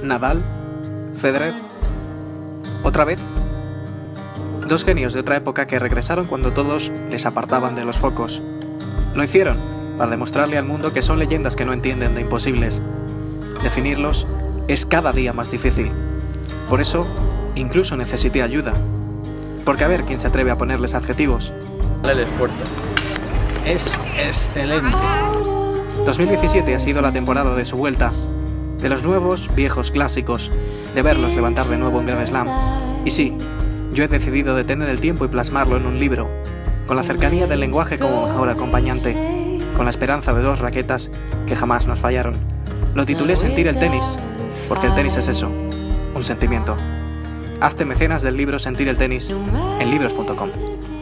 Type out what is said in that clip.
Nadal, Federer, ¿otra vez? Dos genios de otra época que regresaron cuando todos les apartaban de los focos. Lo hicieron para demostrarle al mundo que son leyendas que no entienden de imposibles. Definirlos es cada día más difícil. Por eso, incluso necesité ayuda. Porque a ver quién se atreve a ponerles adjetivos. El esfuerzo. Es excelente. 2017 ha sido la temporada de su vuelta, de los nuevos, viejos clásicos, de verlos levantar de nuevo un Grand Slam. Y sí, yo he decidido detener el tiempo y plasmarlo en un libro, con la cercanía del lenguaje como mejor acompañante, con la esperanza de dos raquetas que jamás nos fallaron. Lo titulé Sentir el tenis, porque el tenis es eso, un sentimiento. Hazte mecenas del libro Sentir el tenis en libros.com.